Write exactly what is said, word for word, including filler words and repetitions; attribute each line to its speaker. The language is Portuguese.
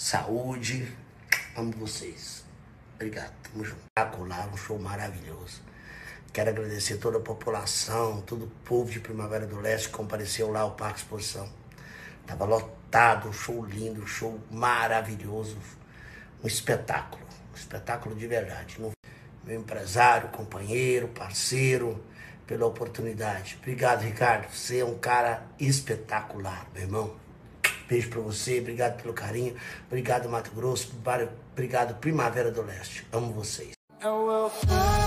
Speaker 1: saúde. Amo vocês. Obrigado, tamo junto. Espetacular, um show maravilhoso. Quero agradecer toda a população, todo o povo de Primavera do Leste que compareceu lá ao Parque Exposição. Tava lotado, um show lindo, um show maravilhoso. Um espetáculo, um espetáculo de verdade. Meu empresário, companheiro, parceiro, pela oportunidade. Obrigado, Ricardo. Você é um cara espetacular, meu irmão. Beijo pra você, obrigado pelo carinho. Obrigado, Mato Grosso. Obrigado, Primavera do Leste. Amo vocês.